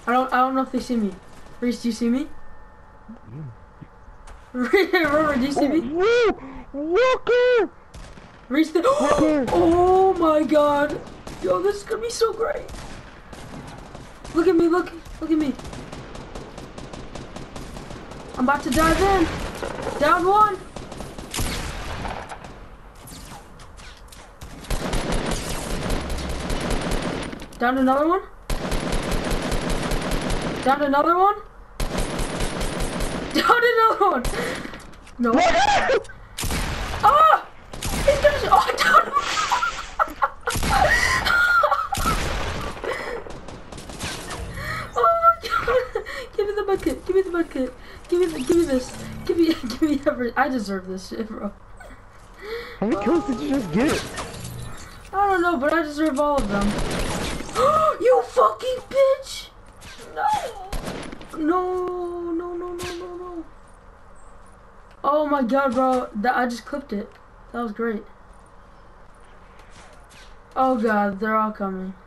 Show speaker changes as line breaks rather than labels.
I don't know if they see me. Reese, do you see me? Robert, do you see me?
Walker!
Reese, oh my god. Yo, this is gonna be so great. Look at me, look at me. I'm about to dive in. Down one. Down another one. Down another one. Down another one. No. Ah! He's gonna. Oh, down. Oh my god! Give me the bucket. Give me the bucket. Give me this. Give me everything. I deserve this shit, bro.
How many kills did you just get?
I don't know, but I deserve all of them. You fucking bitch! No. Oh my god, bro. I just clipped it. That was great. Oh god, they're all coming.